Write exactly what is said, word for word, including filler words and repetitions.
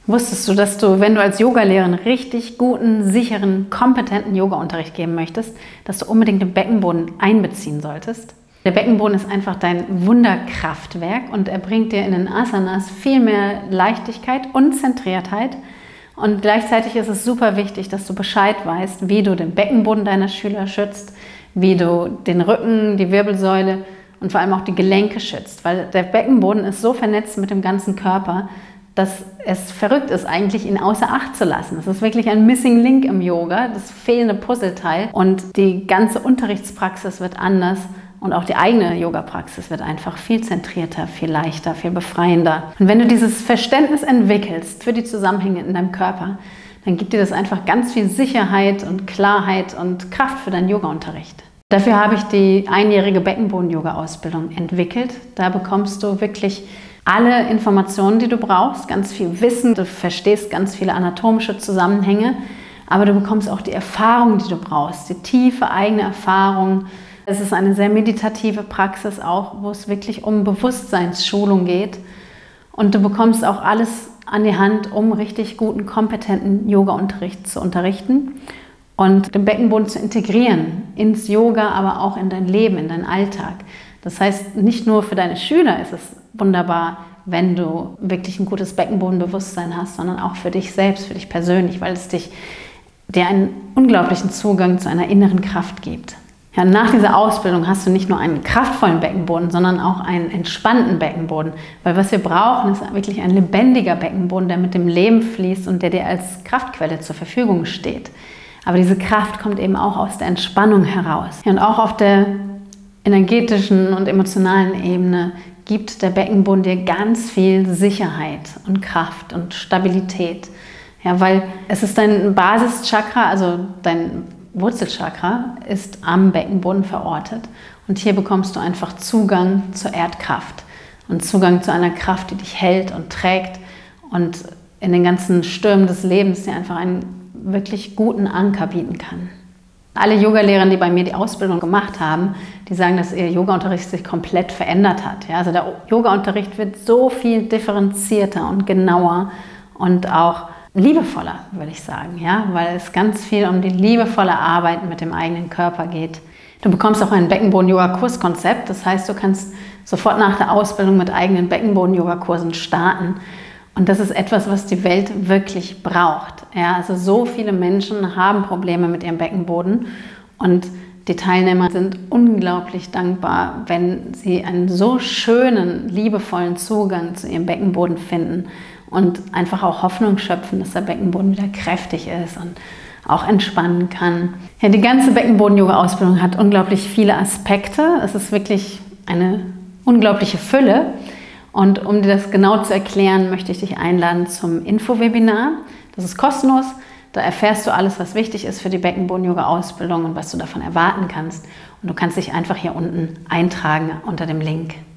Wusstest du, dass du, wenn du als Yogalehrerin richtig guten, sicheren, kompetenten Yoga-Unterricht geben möchtest, dass du unbedingt den Beckenboden einbeziehen solltest? Der Beckenboden ist einfach dein Wunderkraftwerk und er bringt dir in den Asanas viel mehr Leichtigkeit und Zentriertheit. Und gleichzeitig ist es super wichtig, dass du Bescheid weißt, wie du den Beckenboden deiner Schüler schützt, wie du den Rücken, die Wirbelsäule und vor allem auch die Gelenke schützt. Weil der Beckenboden ist so vernetzt mit dem ganzen Körper, dass es verrückt ist, eigentlich ihn außer Acht zu lassen. Das ist wirklich ein Missing Link im Yoga, das fehlende Puzzleteil. Und die ganze Unterrichtspraxis wird anders und auch die eigene Yoga-Praxis wird einfach viel zentrierter, viel leichter, viel befreiender. Und wenn du dieses Verständnis entwickelst für die Zusammenhänge in deinem Körper, dann gibt dir das einfach ganz viel Sicherheit und Klarheit und Kraft für deinen Yoga-Unterricht. Dafür habe ich die einjährige Beckenboden-Yoga-Ausbildung entwickelt. Da bekommst du wirklich alle Informationen, die du brauchst, ganz viel Wissen, du verstehst ganz viele anatomische Zusammenhänge, aber du bekommst auch die Erfahrung, die du brauchst, die tiefe eigene Erfahrung. Es ist eine sehr meditative Praxis auch, wo es wirklich um Bewusstseinsschulung geht und du bekommst auch alles an die Hand, um richtig guten, kompetenten Yoga-Unterricht zu unterrichten und den Beckenboden zu integrieren ins Yoga, aber auch in dein Leben, in deinen Alltag. Das heißt, nicht nur für deine Schüler ist es wunderbar, wenn du wirklich ein gutes Beckenbodenbewusstsein hast, sondern auch für dich selbst, für dich persönlich, weil es dich, dir einen unglaublichen Zugang zu einer inneren Kraft gibt. Ja, nach dieser Ausbildung hast du nicht nur einen kraftvollen Beckenboden, sondern auch einen entspannten Beckenboden. Weil was wir brauchen, ist wirklich ein lebendiger Beckenboden, der mit dem Leben fließt und der dir als Kraftquelle zur Verfügung steht. Aber diese Kraft kommt eben auch aus der Entspannung heraus. Ja, und auch auf der energetischen und emotionalen Ebene gibt der Beckenboden dir ganz viel Sicherheit und Kraft und Stabilität. Ja, weil es ist dein Basischakra, also dein Wurzelchakra ist am Beckenboden verortet. Und hier bekommst du einfach Zugang zur Erdkraft und Zugang zu einer Kraft, die dich hält und trägt und in den ganzen Stürmen des Lebens dir einfach einen wirklich guten Anker bieten kann. Alle Yogalehrer, die bei mir die Ausbildung gemacht haben, die sagen, dass ihr Yoga-Unterricht sich komplett verändert hat. Ja, also der Yoga-Unterricht wird so viel differenzierter und genauer und auch liebevoller, würde ich sagen, ja, weil es ganz viel um die liebevolle Arbeit mit dem eigenen Körper geht. Du bekommst auch ein Beckenboden-Yoga-Kurskonzept, das heißt, du kannst sofort nach der Ausbildung mit eigenen Beckenboden-Yoga-Kursen starten. Und das ist etwas, was die Welt wirklich braucht. Ja, also so viele Menschen haben Probleme mit ihrem Beckenboden und die Teilnehmer sind unglaublich dankbar, wenn sie einen so schönen, liebevollen Zugang zu ihrem Beckenboden finden und einfach auch Hoffnung schöpfen, dass der Beckenboden wieder kräftig ist und auch entspannen kann. Ja, die ganze Beckenboden-Yoga-Ausbildung hat unglaublich viele Aspekte. Es ist wirklich eine unglaubliche Fülle. Und um dir das genau zu erklären, möchte ich dich einladen zum Info-Webinar. Das ist kostenlos. Da erfährst du alles, was wichtig ist für die Beckenboden-Yoga-Ausbildung und was du davon erwarten kannst. Und du kannst dich einfach hier unten eintragen unter dem Link.